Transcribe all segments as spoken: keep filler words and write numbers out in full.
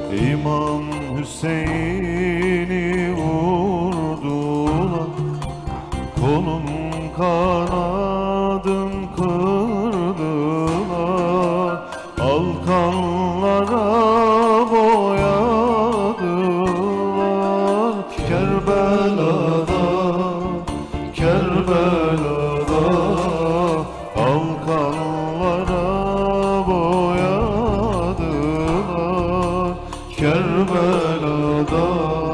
İmam Hüseyin'i vurdular, kolum kanadım kırdılar, alkanlara boyadılar. Kerbela'da, Kerbela'da alkanlara boyadılar. Kerbela'da,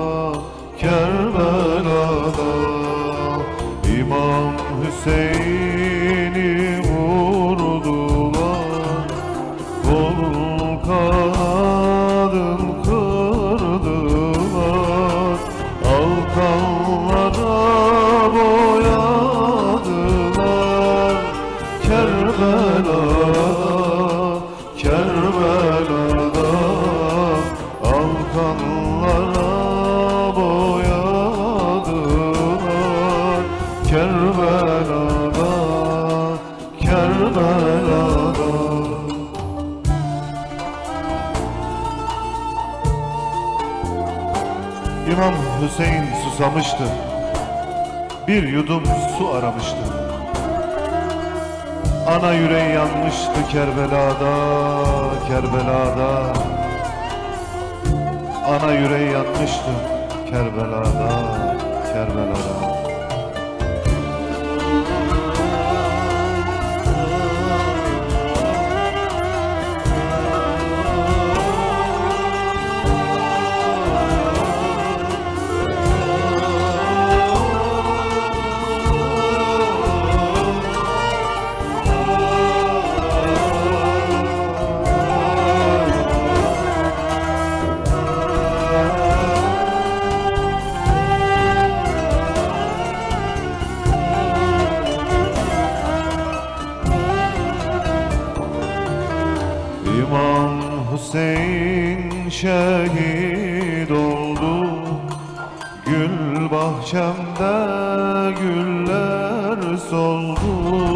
Kerbela'da İmam Hüseyin'i vurdular, kolum kanadım kırdılar, alkanlara boyadılar. Kerbela'da, Kerbela'da alkanlara boyadılar. Kerbela'da, Kerbela'da. İmam Hüseyin susamıştı, bir yudum su aramıştı. Ana yüreği yanmıştı Kerbela'da, Kerbela'da. Ana yüreği yanmıştı Kerbela'da, Kerbela'da. İmam Hüseyin şehit oldu, gül bahçemde güller soldu,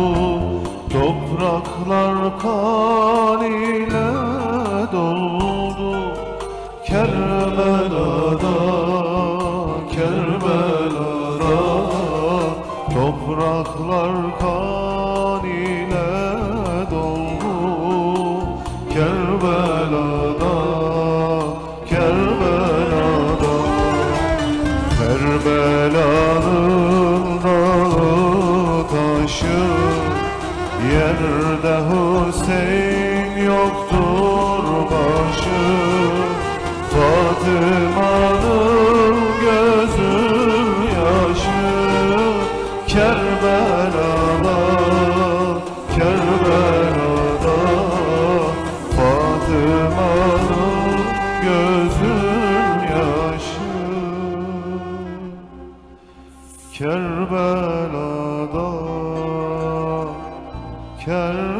topraklar kan ile doldu. Kerbela'da, Kerbela'da topraklar kan ile doldu. Kerbela'da, Kerbela'da Kerbela'nın dağı taşı, yerde Hüseyin yoktur başı. Fatıma'nın gözüm yaşı. Kerbela'da, Kerbela'da Fatıma'nın gözüm yaşı. Kerbela'da, Kerbela'da